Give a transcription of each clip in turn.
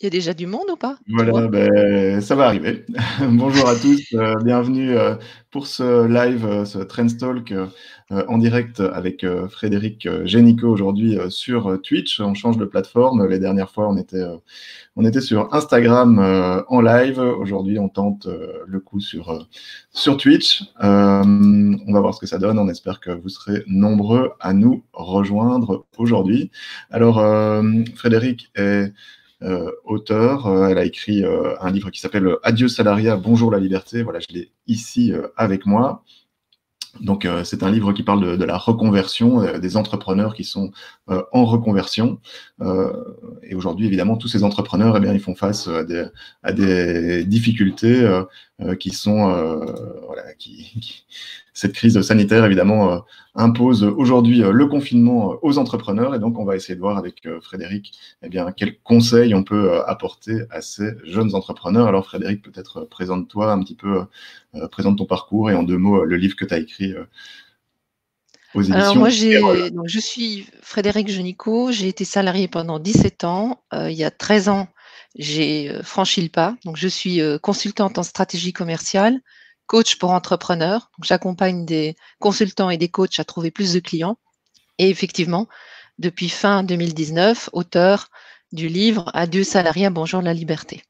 Il y a déjà du monde ou pas? Tu vois? Voilà, ça va arriver. Bonjour à tous, bienvenue, pour ce live, ce Trends Talk, en direct avec, Frédéric, Génicaud aujourd'hui, sur, Twitch. On change de plateforme. Les dernières fois, on était sur Instagram, en live. Aujourd'hui, on tente, le coup sur Twitch. On va voir ce que ça donne. On espère que vous serez nombreux à nous rejoindre aujourd'hui. Alors, Frédéric est auteure. Elle a écrit un livre qui s'appelle Adieu salariat, bonjour la liberté. Voilà, je l'ai ici avec moi. Donc, c'est un livre qui parle de la reconversion, des entrepreneurs qui sont en reconversion. Euh, et aujourd'hui, évidemment, tous ces entrepreneurs, eh bien, ils font face à des difficultés qui sont, voilà, cette crise sanitaire, évidemment, impose aujourd'hui le confinement aux entrepreneurs. Et donc, on va essayer de voir avec Frédéric, eh bien, quels conseils on peut apporter à ces jeunes entrepreneurs. Alors, Frédéric, peut-être présente-toi un petit peu, présente ton parcours et en 2 mots, le livre que tu as écrit aux Alors moi, éditions Erol. donc je suis Frédéric Genicaud, j'ai été salariée pendant 17 ans. Il y a 13 ans, j'ai franchi le pas. Donc je suis consultante en stratégie commerciale, coach pour entrepreneurs. Donc j'accompagne des consultants et des coachs à trouver plus de clients. Et effectivement, depuis fin 2019, auteur du livre Adieu salariat, bonjour la liberté.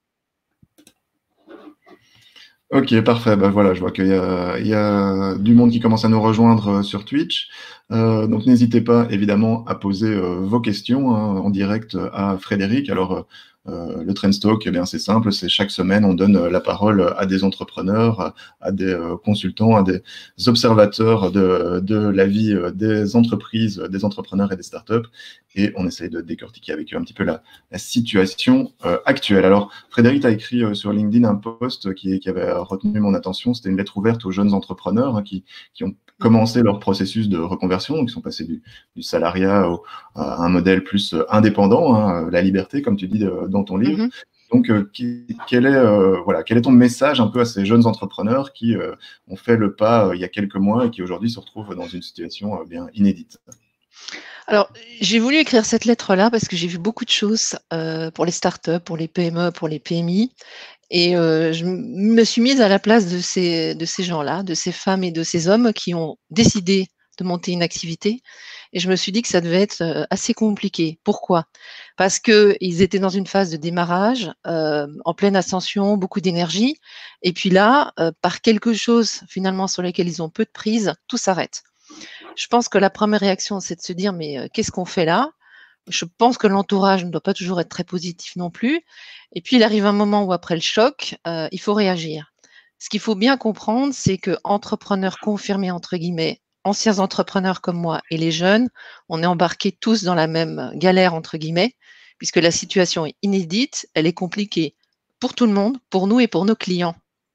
Ok, parfait. Ben voilà, je vois qu'il y a du monde qui commence à nous rejoindre sur Twitch. Donc n'hésitez pas évidemment à poser vos questions, hein, en direct à Frédéric. Alors le Trends Talk, eh bien c'est simple, c'est chaque semaine on donne la parole à des entrepreneurs, à des consultants, à des observateurs de la vie des entreprises, des entrepreneurs et des startups, et on essaye de décortiquer avec eux un petit peu la situation actuelle. Alors Frédéric a écrit sur LinkedIn un post qui avait retenu mon attention. C'était une lettre ouverte aux jeunes entrepreneurs, hein, qui ont commencé leur processus de reconversion, qui sont passés du salariat à un modèle plus indépendant, hein, la liberté, comme tu dis dans ton livre. Mhm. Donc, quel est ton message un peu à ces jeunes entrepreneurs qui ont fait le pas il y a quelques mois et qui aujourd'hui se retrouvent dans une situation bien inédite? Alors, j'ai voulu écrire cette lettre-là parce que j'ai vu beaucoup de choses pour les startups, pour les PME, pour les PMI. Et je me suis mise à la place de ces gens-là, de ces femmes et de ces hommes qui ont décidé de monter une activité. Et je me suis dit que ça devait être assez compliqué. Pourquoi? Parce qu'ils étaient dans une phase de démarrage, en pleine ascension, beaucoup d'énergie. Et puis là, par quelque chose finalement sur lequel ils ont peu de prise, tout s'arrête. Je pense que la première réaction, c'est de se dire, mais qu'est-ce qu'on fait là? Je pense que l'entourage ne doit pas toujours être très positif non plus. Et puis, il arrive un moment où, après le choc, il faut réagir. Ce qu'il faut bien comprendre, c'est que entrepreneurs confirmés, entre guillemets, anciens entrepreneurs comme moi et les jeunes, on est embarqués tous dans la même galère, entre guillemets, puisque la situation est inédite, elle est compliquée pour tout le monde, pour nous et pour nos clients.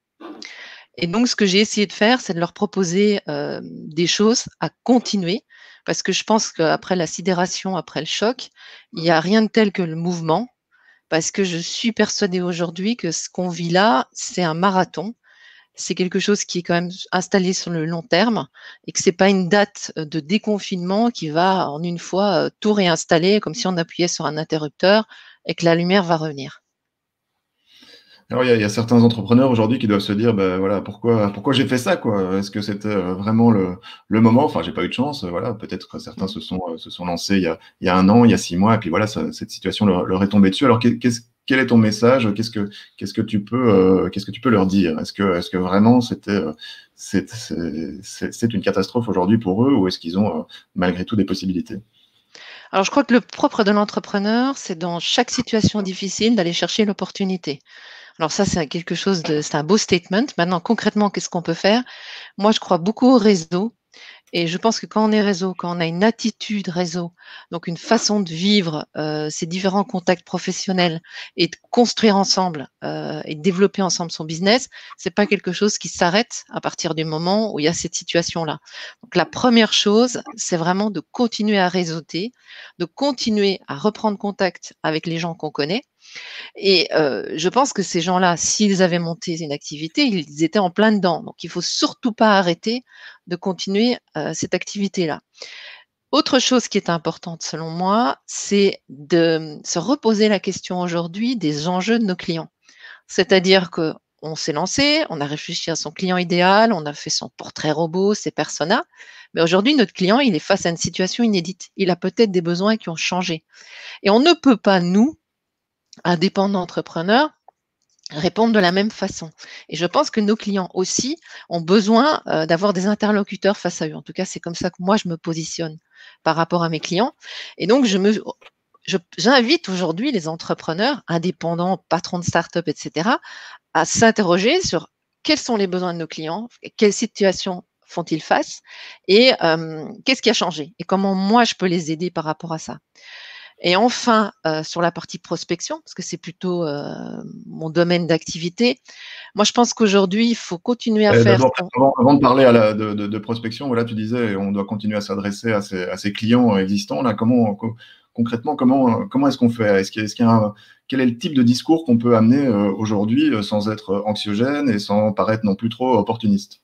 Et donc, ce que j'ai essayé de faire, c'est de leur proposer des choses à continuer, parce que je pense qu'après la sidération, après le choc, il n'y a rien de tel que le mouvement, parce que je suis persuadée aujourd'hui que ce qu'on vit là, c'est un marathon. C'est quelque chose qui est quand même installé sur le long terme et que c'est pas une date de déconfinement qui va en une fois tout réinstaller comme si on appuyait sur un interrupteur et que la lumière va revenir. Alors, il y a certains entrepreneurs aujourd'hui qui doivent se dire, ben voilà, pourquoi j'ai fait ça, quoi? Est-ce que c'était vraiment le moment? Enfin, j'ai pas eu de chance, voilà. Peut-être que certains se sont lancés il y a 1 an, il y a 6 mois, et puis voilà, cette situation leur est tombée dessus. Alors, quel est ton message? Qu'est-ce que tu peux leur dire? Est-ce que vraiment c'est une catastrophe aujourd'hui pour eux, ou est-ce qu'ils ont malgré tout des possibilités? Alors, je crois que le propre de l'entrepreneur, c'est dans chaque situation difficile d'aller chercher l'opportunité. Alors ça, c'est un beau statement. Maintenant, concrètement, qu'est-ce qu'on peut faire? Moi, je crois beaucoup au réseau. Et je pense que quand on est réseau, quand on a une attitude réseau, donc une façon de vivre ces différents contacts professionnels et de construire ensemble et de développer ensemble son business, c'est pas quelque chose qui s'arrête à partir du moment où il y a cette situation-là. Donc la première chose, c'est vraiment de continuer à réseauter, de continuer à reprendre contact avec les gens qu'on connaît. Et je pense que ces gens-là, s'ils avaient monté une activité, ils étaient en plein dedans. Donc il faut surtout pas arrêter de continuer cette activité-là. Autre chose qui est importante selon moi, c'est de se reposer la question aujourd'hui des enjeux de nos clients. C'est-à-dire qu'on s'est lancé, on a réfléchi à son client idéal, on a fait son portrait robot, ses personas, mais aujourd'hui, notre client, il est face à une situation inédite. Il a peut-être des besoins qui ont changé. Et on ne peut pas, nous, indépendants entrepreneurs, répondre de la même façon. Et je pense que nos clients aussi ont besoin d'avoir des interlocuteurs face à eux. En tout cas, c'est comme ça que moi, je me positionne par rapport à mes clients. Et donc, j'invite aujourd'hui les entrepreneurs indépendants, patrons de start-up, etc., à s'interroger sur quels sont les besoins de nos clients, quelles situations font-ils face et qu'est-ce qui a changé et comment moi je peux les aider par rapport à ça. Et enfin, sur la partie prospection, parce que c'est plutôt mon domaine d'activité, moi je pense qu'aujourd'hui, il faut continuer à faire ce D'abord, qu'on… avant de parler de prospection, voilà, tu disais on doit continuer à s'adresser à ses clients existants. Là, concrètement, comment est-ce qu'on fait? Quel est le type de discours qu'on peut amener aujourd'hui sans être anxiogène et sans paraître non plus trop opportuniste?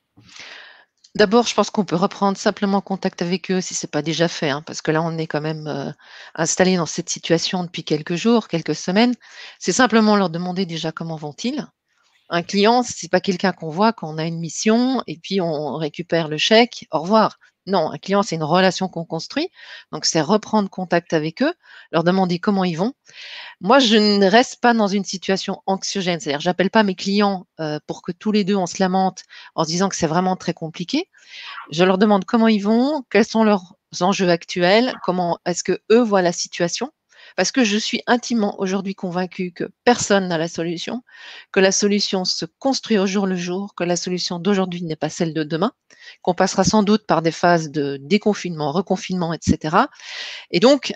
D'abord, je pense qu'on peut reprendre simplement contact avec eux si c'est pas déjà fait, hein, parce que là, on est quand même installé dans cette situation depuis quelques jours, quelques semaines. C'est simplement leur demander déjà comment vont-ils. Un client, c'est pas quelqu'un qu'on voit quand on a une mission et puis on récupère le chèque, au revoir. Non, un client, c'est une relation qu'on construit. Donc, c'est reprendre contact avec eux, leur demander comment ils vont. Moi, je ne reste pas dans une situation anxiogène. C'est-à-dire, j'appelle pas mes clients pour que tous les deux on se lamente en se disant que c'est vraiment très compliqué. Je leur demande comment ils vont, quels sont leurs enjeux actuels, comment est-ce que eux voient la situation. Parce que je suis intimement aujourd'hui convaincue que personne n'a la solution, que la solution se construit au jour le jour, que la solution d'aujourd'hui n'est pas celle de demain, qu'on passera sans doute par des phases de déconfinement, reconfinement, etc. Et donc,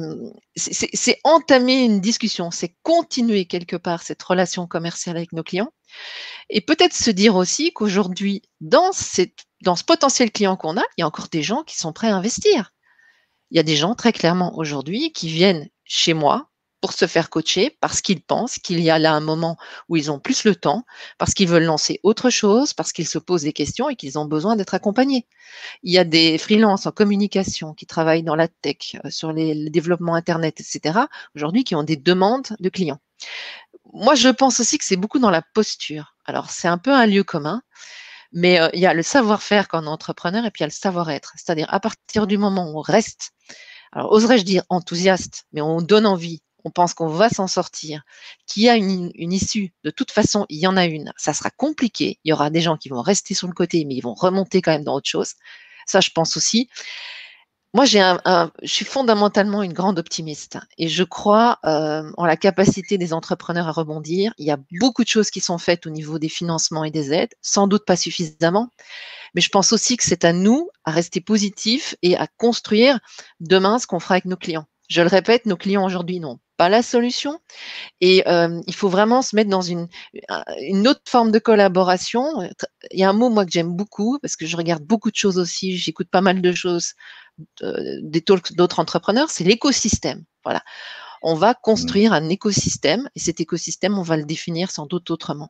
c'est entamer une discussion, c'est continuer quelque part cette relation commerciale avec nos clients et peut-être se dire aussi qu'aujourd'hui, dans ce potentiel client qu'on a, il y a encore des gens qui sont prêts à investir. Il y a des gens très clairement aujourd'hui qui viennent chez moi pour se faire coacher parce qu'ils pensent qu'il y a là un moment où ils ont plus le temps, parce qu'ils veulent lancer autre chose, parce qu'ils se posent des questions et qu'ils ont besoin d'être accompagnés. Il y a des freelances en communication qui travaillent dans la tech, sur le développement Internet, etc., aujourd'hui qui ont des demandes de clients. Moi, je pense aussi que c'est beaucoup dans la posture. Alors, c'est un peu un lieu commun, mais il y a le savoir-faire quand on est entrepreneur et puis il y a le savoir-être. C'est-à-dire, à partir du moment où on reste, alors oserais-je dire enthousiaste, mais on donne envie, on pense qu'on va s'en sortir, qu'il y a une issue. De toute façon, il y en a une. Ça sera compliqué. Il y aura des gens qui vont rester sur le côté, mais ils vont remonter quand même dans autre chose. Ça, je pense aussi. Moi, je suis fondamentalement une grande optimiste et je crois en la capacité des entrepreneurs à rebondir. Il y a beaucoup de choses qui sont faites au niveau des financements et des aides, sans doute pas suffisamment, mais je pense aussi que c'est à nous à rester positifs et à construire demain ce qu'on fera avec nos clients. Je le répète, nos clients aujourd'hui n'ont pas la solution et il faut vraiment se mettre dans une autre forme de collaboration. Il y a un mot, moi, que j'aime beaucoup parce que je regarde beaucoup de choses aussi, j'écoute pas mal de choses des talks d'autres entrepreneurs, c'est l'écosystème. Voilà. On va Mmh. construire un écosystème et cet écosystème, on va le définir sans doute autrement.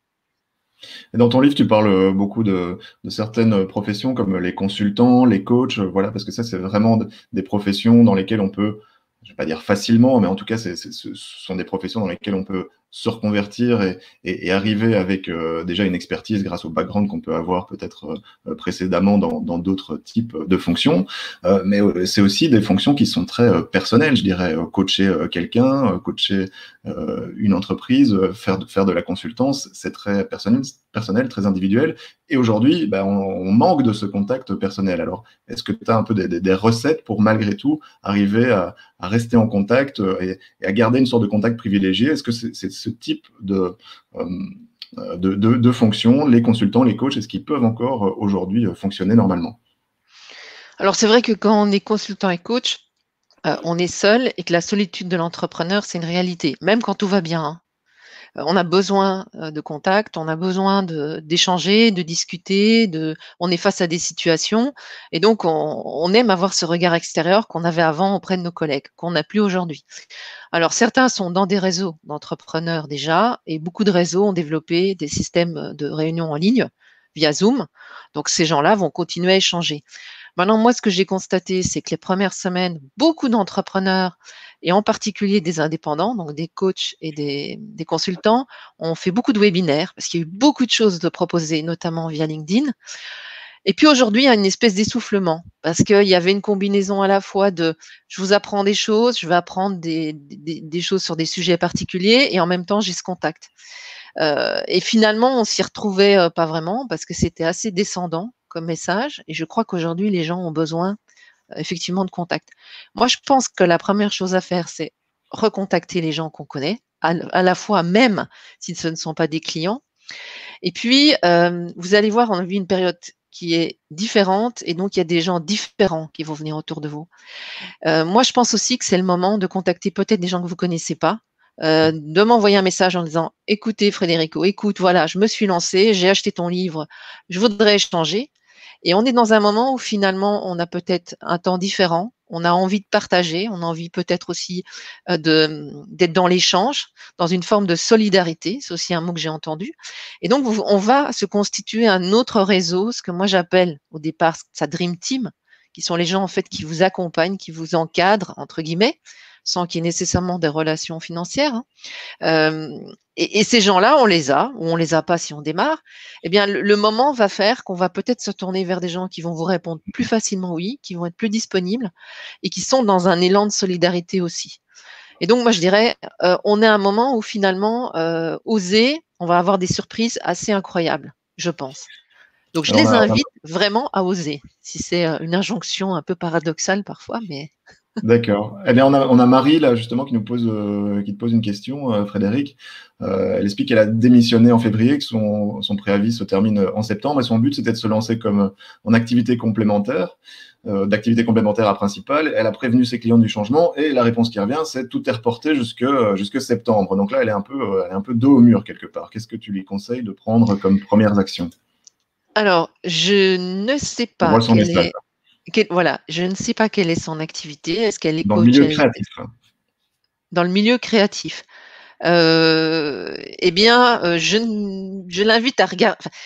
Et dans ton livre, tu parles beaucoup de certaines professions comme les consultants, les coachs, voilà, parce que ça, c'est vraiment des professions dans lesquelles on peut, je vais pas dire facilement, mais en tout cas, ce sont des professions dans lesquelles on peut se reconvertir et arriver avec déjà une expertise grâce au background qu'on peut avoir peut-être précédemment dans d'autres types de fonctions. Mais c'est aussi des fonctions qui sont très personnelles, je dirais. Coacher quelqu'un, coacher une entreprise, faire de la consultance, c'est très personnel, très individuel. Et aujourd'hui, ben, on manque de ce contact personnel. Alors, est-ce que tu as un peu des recettes pour malgré tout arriver à rester en contact et à garder une sorte de contact privilégié? Est-ce que c'est ce type de fonctions, les consultants, les coachs, est-ce qu'ils peuvent encore aujourd'hui fonctionner normalement? Alors c'est vrai que quand on est consultant et coach, on est seul et que la solitude de l'entrepreneur, c'est une réalité, même quand tout va bien, hein. On a besoin de contact, on a besoin d'échanger, de discuter, on est face à des situations et donc on aime avoir ce regard extérieur qu'on avait avant auprès de nos collègues, qu'on n'a plus aujourd'hui. Alors certains sont dans des réseaux d'entrepreneurs déjà et beaucoup de réseaux ont développé des systèmes de réunion en ligne via Zoom. Donc ces gens-là vont continuer à échanger. Maintenant, moi, ce que j'ai constaté, c'est que les premières semaines, beaucoup d'entrepreneurs, et en particulier des indépendants, donc des coachs et des consultants, ont fait beaucoup de webinaires parce qu'il y a eu beaucoup de choses de proposer, notamment via LinkedIn. Et puis aujourd'hui, il y a une espèce d'essoufflement parce qu'il y avait une combinaison à la fois de je vous apprends des choses, je vais apprendre des choses sur des sujets particuliers et en même temps, j'ai ce contact. Et finalement, on s'y retrouvait pas vraiment parce que c'était assez descendant comme message. Et je crois qu'aujourd'hui, les gens ont besoin effectivement de contact. Moi, je pense que la première chose à faire, c'est recontacter les gens qu'on connaît, à la fois même si ce ne sont pas des clients. Et puis, vous allez voir, on a vu une période qui est différente et donc il y a des gens différents qui vont venir autour de vous. Moi, je pense aussi que c'est le moment de contacter peut-être des gens que vous connaissez pas, de m'envoyer un message en disant: «Écoutez Frédérico, écoute, voilà, je me suis lancé, j'ai acheté ton livre, je voudrais échanger». Et on est dans un moment où finalement, on a peut-être un temps différent, on a envie de partager, on a envie peut-être aussi d'être dans l'échange, dans une forme de solidarité, c'est aussi un mot que j'ai entendu. Et donc, on va se constituer un autre réseau, ce que moi j'appelle au départ sa dream team, qui sont les gens en fait qui vous accompagnent, qui vous encadrent, entre guillemets, sans qu'il y ait nécessairement des relations financières, hein. Euh, et ces gens-là, on les a, ou on les a pas si on démarre. Eh bien, le moment va faire qu'on va peut-être se tourner vers des gens qui vont vous répondre plus facilement oui, qui vont être plus disponibles et qui sont dans un élan de solidarité aussi. Et donc, moi, je dirais, on est à un moment où finalement, oser, on va avoir des surprises assez incroyables, je pense. Donc, je Alors, les invite vraiment à oser, si c'est une injonction un peu paradoxale parfois, mais d'accord. Eh bien, on a Marie, là, justement, qui te pose une question, Frédéric. Elle explique qu'elle a démissionné en février, que son préavis se termine en septembre, et son but, c'était de se lancer comme en activité complémentaire, d'activité complémentaire à principale. Elle a prévenu ses clients du changement, et la réponse qui revient, c'est tout est reporté jusque septembre. Donc là, elle est un peu dos au mur, quelque part. Qu'est-ce que tu lui conseilles de prendre comme premières actions? alors, je ne sais On pas voit son quelle message, est, voilà, je ne sais pas quelle est son activité. Est-ce qu'elle est dans le coach? milieu Elle est créatif. dans le milieu créatif. Eh bien, je l'invite à regarder. Enfin,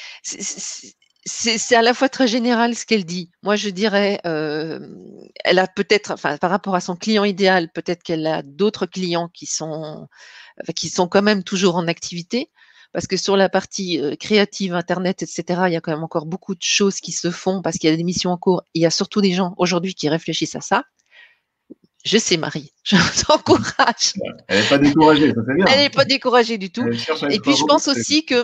c'est à la fois très général ce qu'elle dit. Moi, je dirais, elle a peut-être, enfin, par rapport à son client idéal, peut-être qu'elle a d'autres clients qui sont quand même toujours en activité. Parce que sur la partie créative, Internet, etc., il y a quand même encore beaucoup de choses qui se font parce qu'il y a des missions en cours. Il y a surtout des gens aujourd'hui qui réfléchissent à ça. Je sais, Marie, je vous encourage. Elle n'est pas découragée, ça c'est Elle bien. n'est pas découragée du tout. Elle cherche à Et être puis, je pense reboostée. aussi que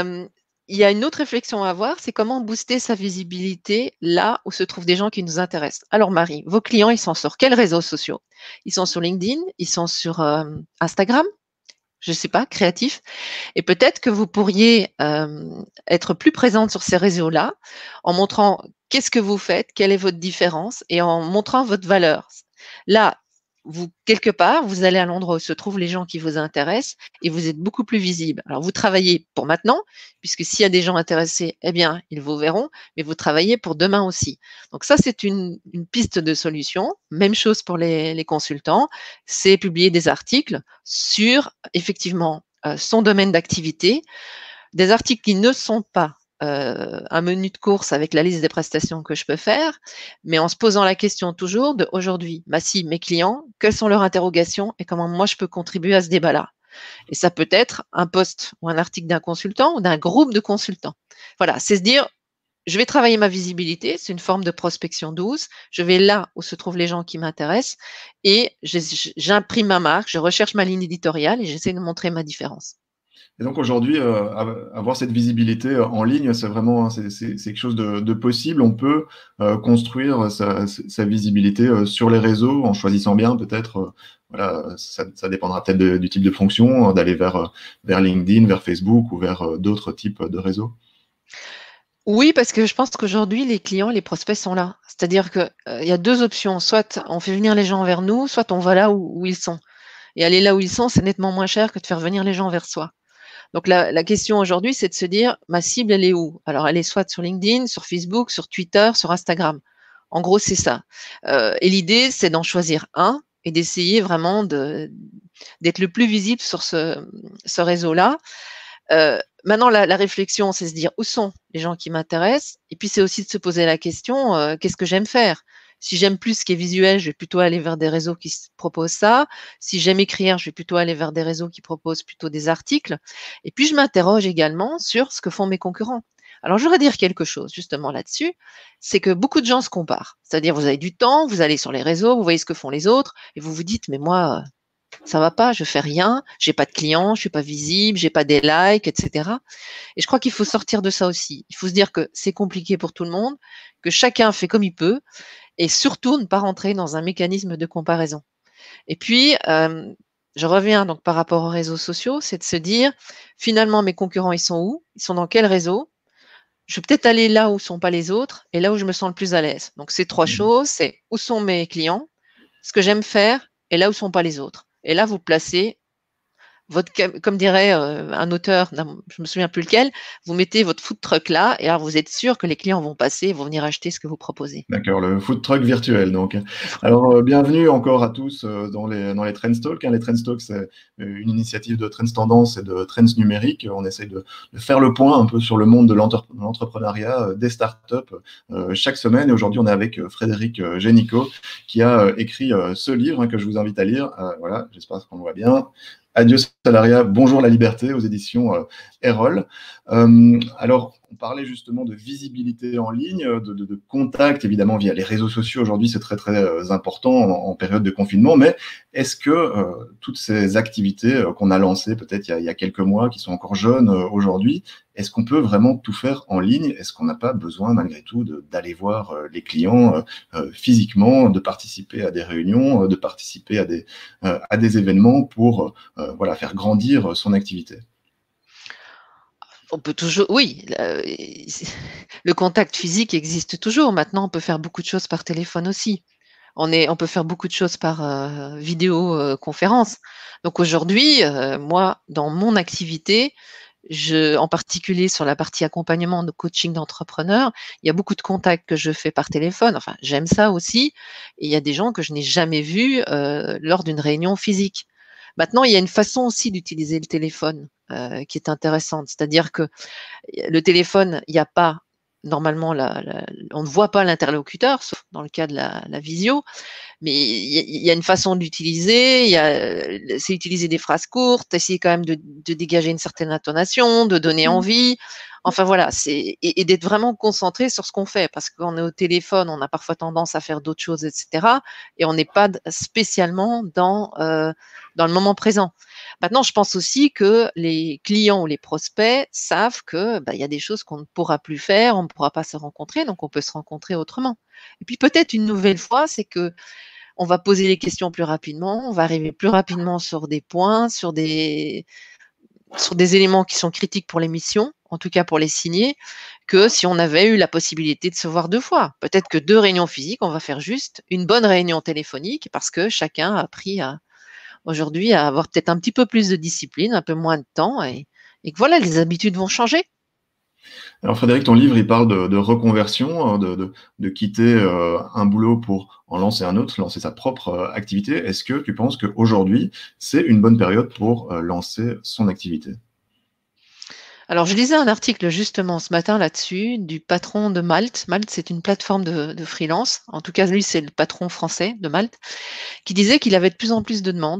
il y a une autre réflexion à avoir, c'est comment booster sa visibilité là où se trouvent des gens qui nous intéressent. Alors, Marie, vos clients, ils sont sur quels réseaux sociaux? Ils sont sur LinkedIn, ils sont sur Instagram, je ne sais pas, créatif. Et peut-être que vous pourriez être plus présente sur ces réseaux-là en montrant qu'est-ce que vous faites, quelle est votre différence et en montrant votre valeur. Là, vous, quelque part, vous allez à l'endroit où se trouvent les gens qui vous intéressent et vous êtes beaucoup plus visible. Alors, vous travaillez pour maintenant, puisque s'il y a des gens intéressés, eh bien, ils vous verront, mais vous travaillez pour demain aussi. Donc ça, c'est une piste de solution. Même chose pour les consultants, c'est publier des articles sur, effectivement, son domaine d'activité, des articles qui ne sont pas un menu de course avec la liste des prestations que je peux faire, mais en se posant la question toujours de aujourd'hui, ma cible, mes clients, quelles sont leurs interrogations et comment moi je peux contribuer à ce débat-là. Et ça peut être un post ou un article d'un consultant ou d'un groupe de consultants. Voilà, c'est se dire, je vais travailler ma visibilité, c'est une forme de prospection douce. Je vais là où se trouvent les gens qui m'intéressent et j'imprime ma marque, je recherche ma ligne éditoriale et j'essaie de montrer ma différence. Et donc aujourd'hui, avoir cette visibilité en ligne, c'est vraiment c'est quelque chose de possible. On peut construire sa visibilité sur les réseaux en choisissant bien peut-être. Voilà, ça dépendra peut-être du type de fonction, d'aller vers LinkedIn, vers Facebook ou vers d'autres types de réseaux. Oui, parce que je pense qu'aujourd'hui, les clients, les prospects sont là. C'est-à-dire que, il y a 2 options. Soit on fait venir les gens vers nous, soit on va là où ils sont. Et aller là où ils sont, c'est nettement moins cher que de faire venir les gens vers soi. Donc la question aujourd'hui, c'est de se dire: «Ma cible, elle est où?» Alors elle est soit sur LinkedIn, sur Facebook, sur Twitter, sur Instagram. En gros, c'est ça. Et l'idée, c'est d'en choisir un et d'essayer vraiment d'être le plus visible sur ce réseau-là. Maintenant, la réflexion, c'est se dire où sont les gens qui m'intéressent, et puis c'est aussi de se poser la question, qu'est-ce que j'aime faire? Si j'aime plus ce qui est visuel, je vais plutôt aller vers des réseaux qui proposent ça. Si j'aime écrire, je vais plutôt aller vers des réseaux qui proposent plutôt des articles. Et puis je m'interroge également sur ce que font mes concurrents. Alors je voudrais dire quelque chose justement là-dessus, c'est que beaucoup de gens se comparent. C'est-à-dire vous avez du temps, vous allez sur les réseaux, vous voyez ce que font les autres, et vous vous dites, mais moi, ça va pas, je fais rien, j'ai pas de clients, je suis pas visible, j'ai pas des likes, etc. Et je crois qu'il faut sortir de ça aussi. Il faut se dire que c'est compliqué pour tout le monde, que chacun fait comme il peut, et surtout ne pas rentrer dans un mécanisme de comparaison. Et puis, je reviens donc par rapport aux réseaux sociaux, c'est de se dire, finalement, mes concurrents, ils sont où? Ils sont dans quel réseau? Je vais peut-être aller là où sont pas les autres et là où je me sens le plus à l'aise. Donc, ces 3 choses, c'est où sont mes clients, ce que j'aime faire et là où sont pas les autres. Et là, vous placez votre comme dirait, un auteur, je me souviens plus lequel, vous mettez votre food truck là et alors vous êtes sûr que les clients vont passer, vont venir acheter ce que vous proposez. D'accord, le food truck virtuel donc. Alors, bienvenue encore à tous, dans les Trends Talk, hein. Les Trends Talk, c'est une initiative de Trends Tendance et de Trends Numérique. On essaye de faire le point un peu sur le monde de l'entrepreneuriat, des startups, chaque semaine. Et aujourd'hui, on est avec Frédéric Génicaud, qui a écrit ce livre, hein, que je vous invite à lire. Voilà, j'espère qu'on le voit bien. Adieu salariat, bonjour la liberté, aux éditions Erol. Alors, on parlait justement de visibilité en ligne, de contact, évidemment, via les réseaux sociaux. Aujourd'hui, c'est très, très important en période de confinement. Mais est-ce que toutes ces activités qu'on a lancées peut-être il y a quelques mois, qui sont encore jeunes aujourd'hui, est-ce qu'on peut vraiment tout faire en ligne? Est-ce qu'on n'a pas besoin, malgré tout, d'aller voir les clients physiquement, de participer à des réunions, de participer à des événements pour voilà, faire grandir son activité? On peut toujours, oui, le contact physique existe toujours. Maintenant, on peut faire beaucoup de choses par téléphone aussi. On peut faire beaucoup de choses par vidéo conférence. Donc aujourd'hui, moi, dans mon activité, en particulier sur la partie accompagnement de coaching d'entrepreneurs, il y a beaucoup de contacts que je fais par téléphone. Enfin, j'aime ça aussi. Et il y a des gens que je n'ai jamais vus lors d'une réunion physique. Maintenant, il y a une façon aussi d'utiliser le téléphone qui est intéressante. C'est-à-dire que le téléphone, il n'y a pas normalement, on ne voit pas l'interlocuteur, sauf dans le cas de la visio, mais il y a une façon de l'utiliser, c'est utiliser des phrases courtes, essayer quand même de dégager une certaine intonation, de donner envie. Enfin voilà, et d'être vraiment concentré sur ce qu'on fait, parce qu'on est au téléphone, on a parfois tendance à faire d'autres choses, etc. Et on n'est pas spécialement dans le moment présent. Maintenant, je pense aussi que les clients ou les prospects savent que il y a des choses qu'on ne pourra plus faire, on ne pourra pas se rencontrer, donc on peut se rencontrer autrement. Et puis peut-être une nouvelle fois, c'est que on va poser les questions plus rapidement, on va arriver plus rapidement sur des points, sur des éléments qui sont critiques pour l'émission, en tout cas pour les signer, que si on avait eu la possibilité de se voir 2 fois. Peut-être que 2 réunions physiques, on va faire juste une bonne réunion téléphonique parce que chacun a appris aujourd'hui à avoir peut-être un petit peu plus de discipline, un peu moins de temps et que voilà, les habitudes vont changer. Alors Frédéric, ton livre, il parle de reconversion, hein, de quitter un boulot pour en lancer un autre, lancer sa propre activité. Est-ce que tu penses qu'aujourd'hui, c'est une bonne période pour lancer son activité? Alors, je lisais un article justement ce matin là-dessus du patron de Malte. Malte, c'est une plateforme de freelance. En tout cas, lui, c'est le patron français de Malte, qui disait qu'il avait de plus en plus de demandes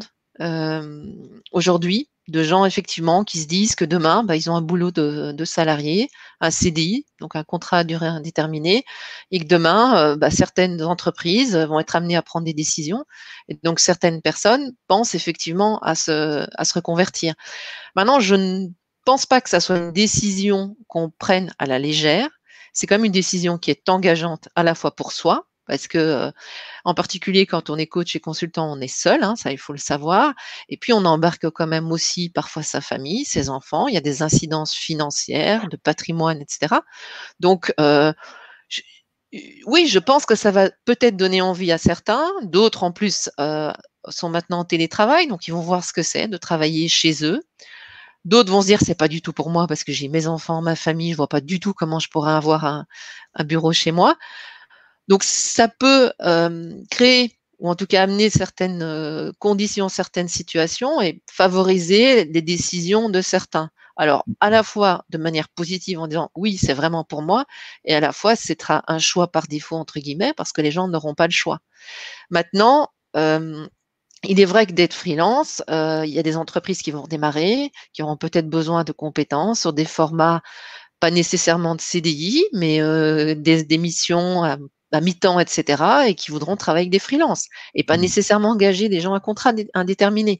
aujourd'hui, de gens effectivement qui se disent que demain, ils ont un boulot de salarié, un CDI, donc un contrat à durée indéterminée, et que demain, certaines entreprises vont être amenées à prendre des décisions. Et donc, certaines personnes pensent effectivement à se reconvertir. Maintenant, je ne pense pas que ça soit une décision qu'on prenne à la légère. C'est quand même une décision qui est engageante à la fois pour soi, parce que, en particulier quand on est coach et consultant, on est seul, hein, ça il faut le savoir. Et puis on embarque quand même aussi parfois sa famille, ses enfants. Il y a des incidences financières, de patrimoine, etc. Donc, je oui, je pense que ça va peut-être donner envie à certains. D'autres en plus, sont maintenant en télétravail, donc ils vont voir ce que c'est de travailler chez eux. D'autres vont se dire: «C'est pas du tout pour moi parce que j'ai mes enfants, ma famille, je vois pas du tout comment je pourrais avoir un bureau chez moi». Donc ça peut, créer ou en tout cas amener certaines, conditions, certaines situations et favoriser les décisions de certains. Alors, à la fois de manière positive en disant oui, c'est vraiment pour moi, et à la fois, c'est un choix par défaut, entre guillemets, parce que les gens n'auront pas le choix. Maintenant, il est vrai que d'être freelance, il y a des entreprises qui vont redémarrer, qui auront peut-être besoin de compétences sur des formats, pas nécessairement de CDI, mais des missions à mi-temps, etc., et qui voudront travailler avec des freelances et pas nécessairement engager des gens à contrat indéterminé.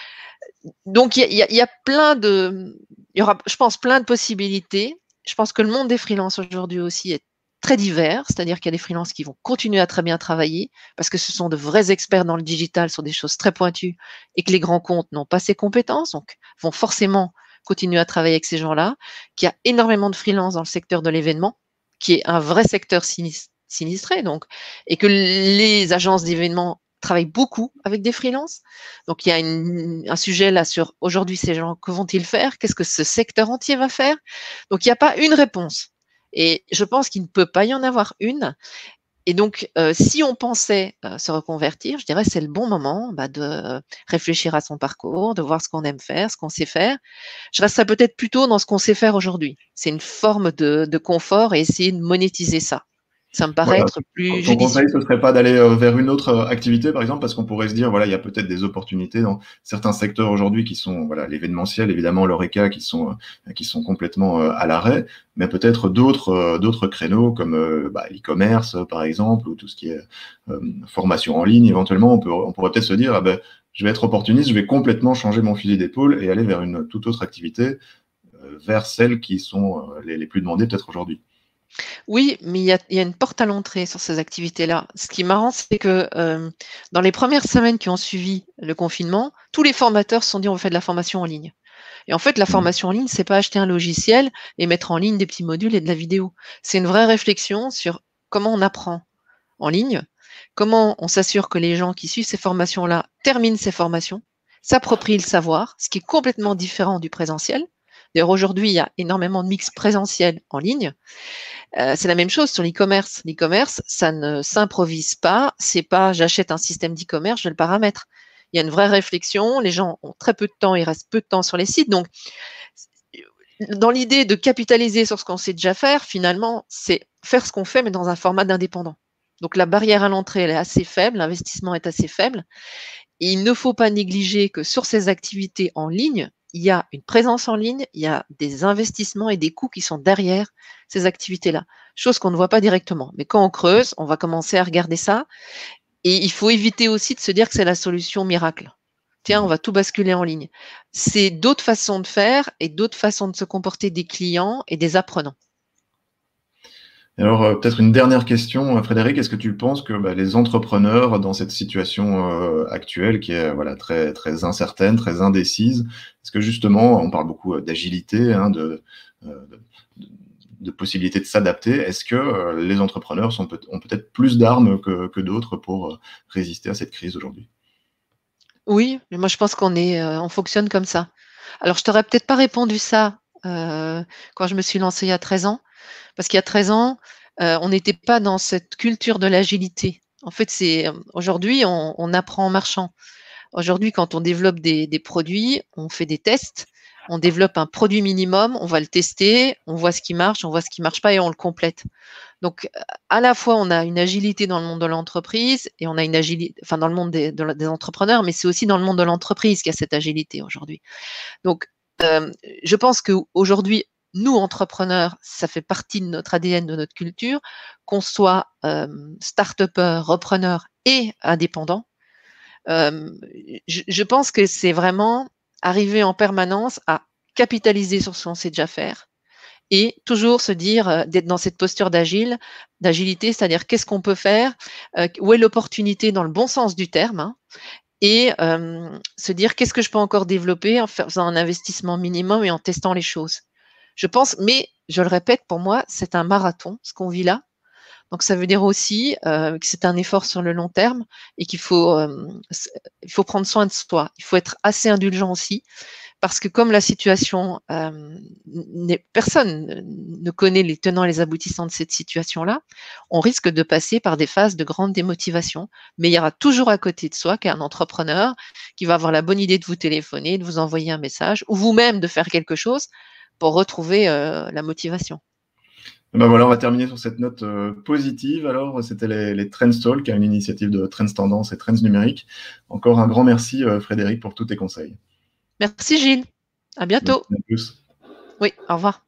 Donc, il y a plein de, il y aura, je pense, plein de possibilités. Je pense que le monde des freelances aujourd'hui aussi est très divers, c'est-à-dire qu'il y a des freelances qui vont continuer à très bien travailler parce que ce sont de vrais experts dans le digital sur des choses très pointues et que les grands comptes n'ont pas ces compétences, donc vont forcément continuer à travailler avec ces gens-là, qu'il y a énormément de freelances dans le secteur de l'événement, qui est un vrai secteur sinistré, donc, et que les agences d'événements travaillent beaucoup avec des freelances. Donc, il y a un sujet là sur aujourd'hui, ces gens, que vont-ils faire? Qu'est-ce que ce secteur entier va faire? Donc, il n'y a pas une réponse. Et je pense qu'il ne peut pas y en avoir une. Et donc, si on pensait se reconvertir, je dirais c'est le bon moment de réfléchir à son parcours, de voir ce qu'on aime faire, ce qu'on sait faire. Je resterais peut-être plutôt dans ce qu'on sait faire aujourd'hui. C'est une forme de confort et essayer de monétiser ça. Ça me paraît Voilà. être plus Ton judicieux. conseil, ce serait pas d'aller vers une autre activité, par exemple, parce qu'on pourrait se dire, voilà, il y a peut-être des opportunités dans certains secteurs aujourd'hui qui sont, voilà, l'événementiel, évidemment, l'horeca, qui sont complètement à l'arrêt, mais peut-être d'autres créneaux comme l'e-commerce, par exemple, ou tout ce qui est formation en ligne. Éventuellement, on pourrait peut-être se dire, ah ben, je vais être opportuniste, je vais complètement changer mon fusil d'épaule et aller vers une toute autre activité, vers celles qui sont les plus demandées peut-être aujourd'hui. Oui, mais il y a une porte à l'entrée sur ces activités-là. Ce qui est marrant, c'est que dans les premières semaines qui ont suivi le confinement, tous les formateurs se sont dit on va faire de la formation en ligne. Et en fait, la Mhm. formation en ligne, c'est pas acheter un logiciel et mettre en ligne des petits modules et de la vidéo. C'est une vraie réflexion sur comment on apprend en ligne, comment on s'assure que les gens qui suivent ces formations-là terminent ces formations, s'approprient le savoir, ce qui est complètement différent du présentiel. D'ailleurs, aujourd'hui, il y a énormément de mix présentiel en ligne. C'est la même chose sur l'e-commerce. L'e-commerce, ça ne s'improvise pas. C'est pas j'achète un système d'e-commerce, je le paramètre. Il y a une vraie réflexion. Les gens ont très peu de temps, il reste peu de temps sur les sites. Donc, dans l'idée de capitaliser sur ce qu'on sait déjà faire, finalement, c'est faire ce qu'on fait, mais dans un format d'indépendant. Donc, la barrière à l'entrée, elle est assez faible, l'investissement est assez faible. Et il ne faut pas négliger que sur ces activités en ligne, il y a une présence en ligne, il y a des investissements et des coûts qui sont derrière ces activités-là, chose qu'on ne voit pas directement. Mais quand on creuse, on va commencer à regarder ça. Et il faut éviter aussi de se dire que c'est la solution miracle. Tiens, on va tout basculer en ligne. C'est d'autres façons de faire et d'autres façons de se comporter des clients et des apprenants. Et alors, peut-être une dernière question, Frédéric, est-ce que tu penses que les entrepreneurs, dans cette situation actuelle qui est voilà, très, très incertaine, très indécise, est-ce que justement, on parle beaucoup d'agilité, hein, de possibilité de s'adapter, est-ce que les entrepreneurs ont peut-être plus d'armes que d'autres pour résister à cette crise aujourd'hui? Oui, mais moi je pense on fonctionne comme ça. Alors je t'aurais peut-être pas répondu ça quand je me suis lancée il y a 13 ans, parce qu'il y a 13 ans, on n'était pas dans cette culture de l'agilité. En fait, aujourd'hui, on apprend en marchant. Aujourd'hui, quand on développe des produits, on fait des tests, on développe un produit minimum, on va le tester, on voit ce qui marche, on voit ce qui marche pas et on le complète. Donc, à la fois, on a une agilité dans le monde de l'entreprise et on a une agilité, enfin, dans le monde des entrepreneurs, mais c'est aussi dans le monde de l'entreprise qu'il y a cette agilité aujourd'hui. Donc, je pense qu'aujourd'hui, nous, entrepreneurs, ça fait partie de notre ADN, de notre culture, qu'on soit start-upper, repreneur et indépendant. Je pense que c'est vraiment arriver en permanence à capitaliser sur ce qu'on sait déjà faire et toujours se dire, d'être dans cette posture d'agilité, c'est-à-dire qu'est-ce qu'on peut faire, où est l'opportunité dans le bon sens du terme, hein, et se dire qu'est-ce que je peux encore développer en faisant un investissement minimum et en testant les choses. Je pense, mais je le répète, pour moi, c'est un marathon, ce qu'on vit là. Donc ça veut dire aussi que c'est un effort sur le long terme et il faut prendre soin de soi. Il faut être assez indulgent aussi parce que comme la situation, personne ne connaît les tenants et les aboutissants de cette situation-là, on risque de passer par des phases de grande démotivation. Mais il y aura toujours à côté de soi qu'un entrepreneur qui va avoir la bonne idée de vous téléphoner, de vous envoyer un message, ou vous-même de faire quelque chose pour retrouver la motivation. Ben voilà, on va terminer sur cette note positive. Alors, c'était les Trends Talk, une initiative de Trends Tendance et Trends Numérique. Encore un grand merci, Frédéric, pour tous tes conseils. Merci Gilles. À bientôt. Merci à tous. Oui, au revoir.